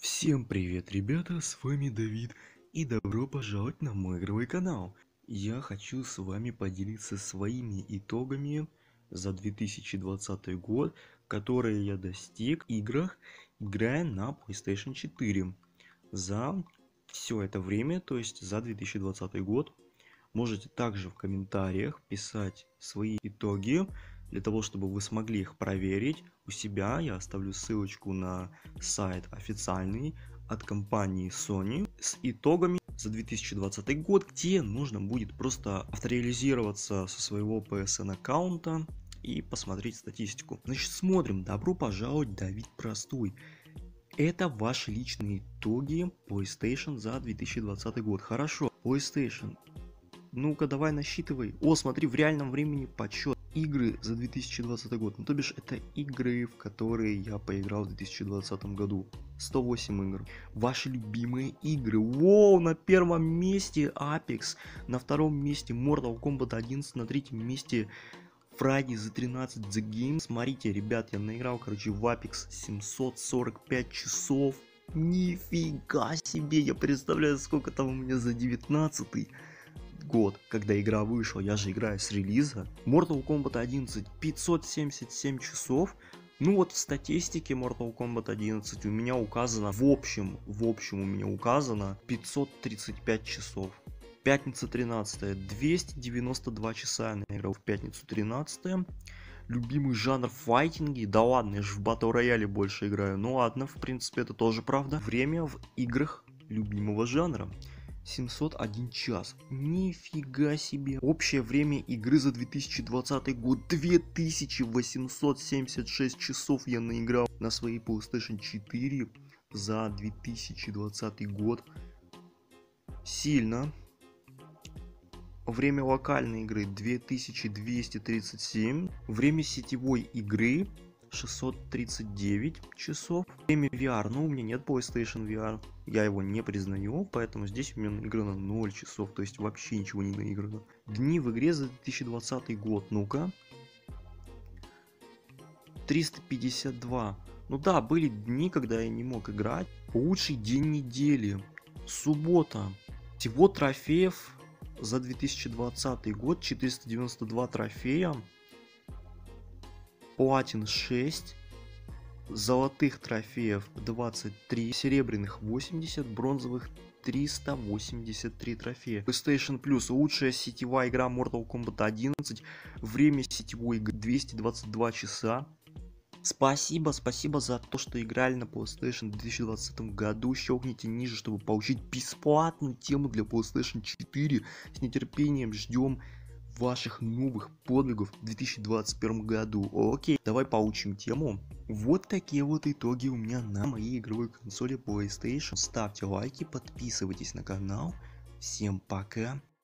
Всем привет, ребята, с вами Давид, и добро пожаловать на мой игровой канал. Я хочу с вами поделиться своими итогами за 2020 год, которые я достиг в играх, играя на PlayStation 4. За все это время, то есть за 2020 год, можете также в комментариях писать свои итоги, для того, чтобы вы смогли их проверить у себя. Я оставлю ссылочку на сайт официальный от компании Sony с итогами за 2020 год, где нужно будет просто авторизироваться со своего PSN аккаунта и посмотреть статистику. Значит, смотрим. Добро пожаловать, Давид Простой. Это ваши личные итоги PlayStation за 2020 год. Хорошо, PlayStation. Ну-ка, давай насчитывай. О, смотри, в реальном времени подсчет. Игры за 2020 год. Ну, то бишь, это игры, в которые я поиграл в 2020 году. 108 игр. Ваши любимые игры. Воу, на первом месте Apex. На втором месте Mortal Kombat 11. На третьем месте Friday the 13 The Game. Смотрите, ребят, я наиграл, короче, в Apex 745 часов. Нифига себе, я представляю, сколько там у меня за 19 год, когда игра вышла. Я же играю с релиза. Mortal Kombat 11 577 часов. Ну вот в статистике Mortal Kombat 11 у меня указано, в общем у меня указано 535 часов. Пятница 13, 292 часа я наиграл в пятницу 13. Любимый жанр файтинги. Да ладно, я же в Battle Royale больше играю. Ну ладно, в принципе, это тоже правда. Время в играх любимого жанра. 701 час. Нифига себе. Общее время игры за 2020 год 2876 часов я наиграл на своей PlayStation 4 за 2020 год. Сильно. Время локальной игры 2237. Время сетевой игры 639 часов. Время VR, ну у меня нет PlayStation VR, я его не признаю, поэтому здесь у меня наиграно 0 часов, то есть вообще ничего не наиграно. Дни в игре за 2020 год, ну-ка. 352. Ну да, были дни, когда я не мог играть. Лучший день недели. Суббота. Всего трофеев за 2020 год 492 трофея. Платин 6, золотых трофеев 23, серебряных 80, бронзовых 383 трофея. PlayStation Plus, лучшая сетевая игра Mortal Kombat 11, время сетевой игры 222 часа. Спасибо за то, что играли на PlayStation в 2020 году. Щелкните ниже, чтобы получить бесплатную тему для PlayStation 4. С нетерпением ждем ваших новых подвигов в 2021 году. Окей, давай получим тему. Вот такие вот итоги у меня на моей игровой консоли PlayStation. Ставьте лайки, подписывайтесь на канал. Всем пока.